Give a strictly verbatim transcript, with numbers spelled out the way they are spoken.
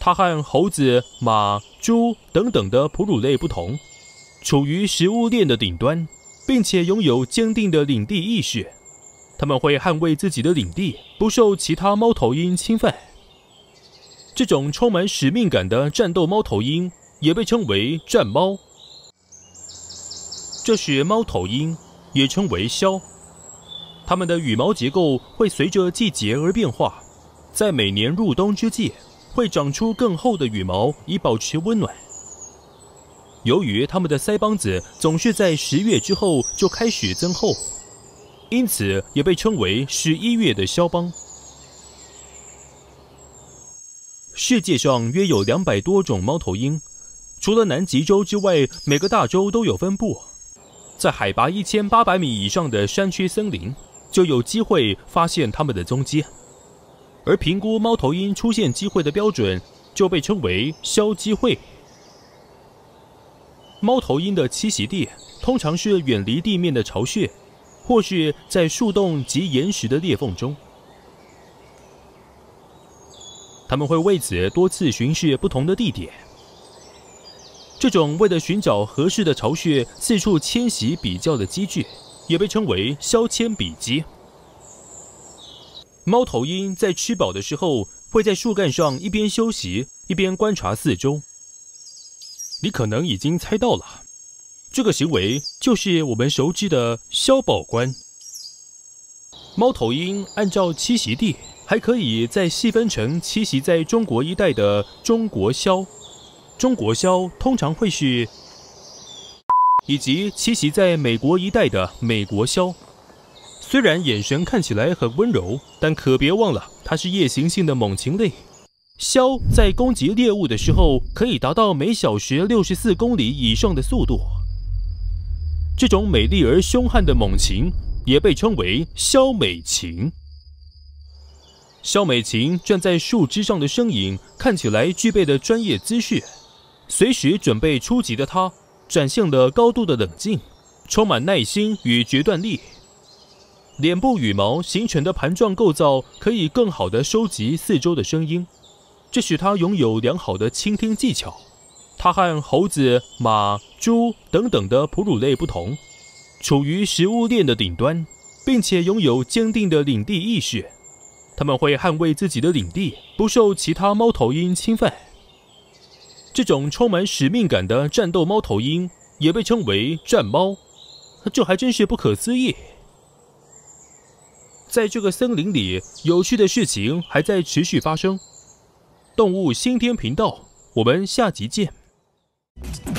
它和猴子、马、猪等等的哺乳类不同，处于食物链的顶端，并且拥有坚定的领地意识。它们会捍卫自己的领地，不受其他猫头鹰侵犯。这种充满使命感的战斗猫头鹰也被称为战猫。这是猫头鹰，也称为枭。它们的羽毛结构会随着季节而变化，在每年入冬之际，会长出更厚的羽毛以保持温暖。由于它们的腮帮子总是在十月之后就开始增厚，因此也被称为十一月的枭邦。世界上约有两百多种猫头鹰，除了南极洲之外，每个大洲都有分布。在海拔一千八百米以上的山区森林，就有机会发现它们的踪迹。而评估猫头鹰出现机会的标准，就被称为枭机会。猫头鹰的栖息地通常是远离地面的巢穴，或是在树洞及岩石的裂缝中。它们会为此多次巡视不同的地点。这种为了寻找合适的巢穴四处迁徙比较的机制，也被称为枭迁比机。猫头鹰在吃饱的时候，会在树干上一边休息，一边观察四周。你可能已经猜到了，这个行为就是我们熟知的枭保官。猫头鹰按照栖息地，还可以再细分成栖息在中国一带的中国枭。中国枭通常会是，以及栖息在美国一带的美国枭。虽然眼神看起来很温柔，但可别忘了，它是夜行性的猛禽类。枭在攻击猎物的时候，可以达到每小时六十四公里以上的速度。这种美丽而凶悍的猛禽，也被称为枭美禽。枭美禽站在树枝上的身影，看起来具备了专业姿势。随时准备出击的它，展现了高度的冷静，充满耐心与决断力。脸部羽毛形成的盘状构造可以更好地收集四周的声音，这使它拥有良好的倾听技巧。它和猴子、马、猪等等的哺乳类不同，处于食物链的顶端，并且拥有坚定的领地意识。它们会捍卫自己的领地，不受其他猫头鹰侵犯。这种充满使命感的战斗猫头鹰也被称为战猫，这还真是不可思议。在这个森林里，有趣的事情还在持续发生。动物新天频道，我们下集见。